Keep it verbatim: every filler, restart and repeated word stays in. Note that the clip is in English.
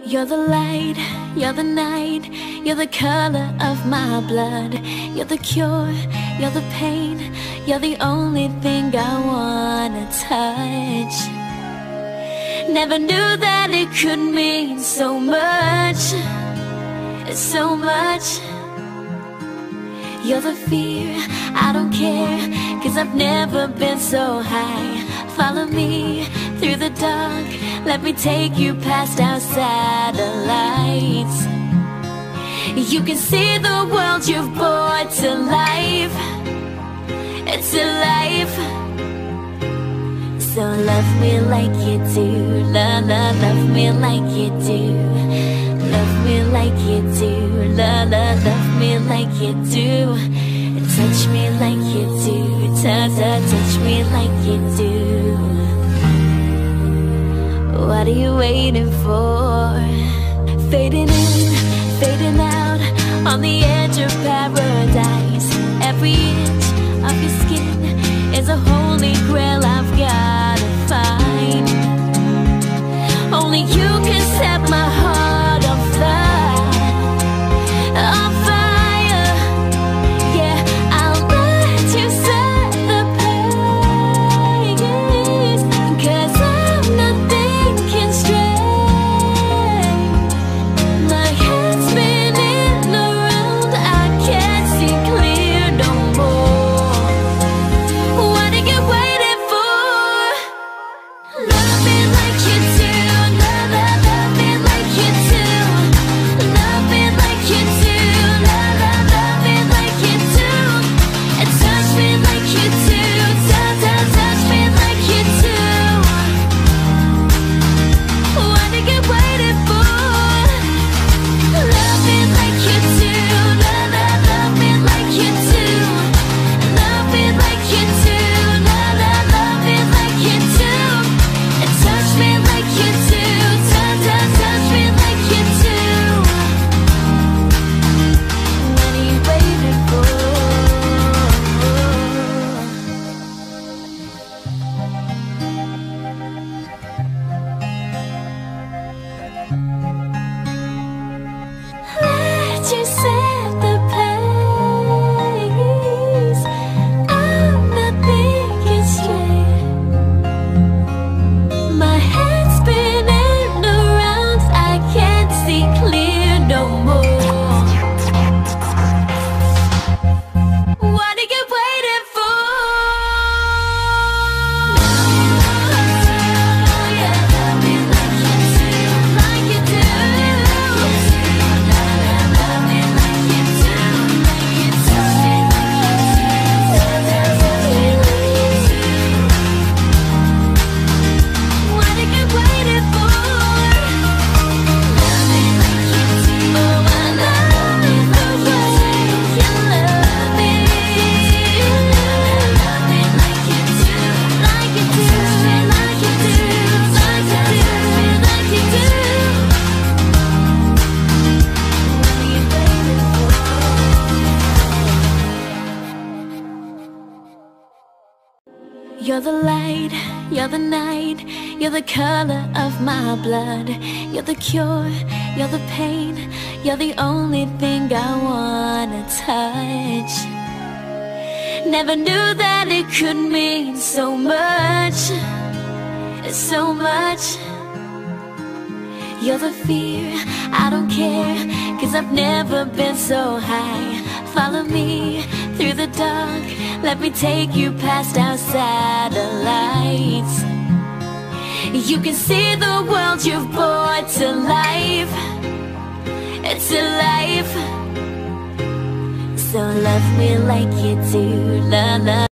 You're the light, you're the night, you're the color of my blood. You're the cure, you're the pain, you're the only thing I wanna touch. Never knew that it could mean so much, so much. You're the fear, I don't care, 'cause I've never been so high. Follow me through the dark, let me take you past our satellites. You can see the world you've brought to life, to life. So love me like you do, love, love, love me like you do. Love me like you do, love, love, love me like you do. Touch me like you do, touch, touch, touch me like you do. What are you waiting for? Fading in, fading out, on the edge of paradise. Every inch of your skin is a holy grail I've gotta find. Only you can set my heart on fire, on fire. Yeah, I'll let you set the pace, 'cause I'm not thinking straight. My head's spinning around, I can't see clear no more. What are you waiting for? Love me like you do, love, love, love me like you do. Love me like you do, love, love, love me like you do. And touch me like you do, touch, touch, touch me like you do. What are you waiting for? Love me like you do, love, love, love me like you do. Love me like you do, love, love, love me like you do. And touch me like you do, touch, touch, touch me like you do. What are you waiting for? Let you set the pace, I'm not thinking straight. My head's spinning around, I can't see clear no more. What are you waiting for? Yeah, love me like you do, like you do. Love me like you do, like you do. What are you waiting for? Love me like you do, oh, I love me the way you love me. Love me like you do, like you do, like you do, like you do, like you do. What are you waiting for? You're the light, you're the night, you're the color of my blood. You're the cure, you're the pain, you're the only thing I wanna touch. Never knew that it could mean so much, so much. You're the fear, I don't care, 'cause I've never been so high. Follow me through the dark, let me take you past our satellites. You can see the world you've brought to life, to life. So love me like you do, love, love.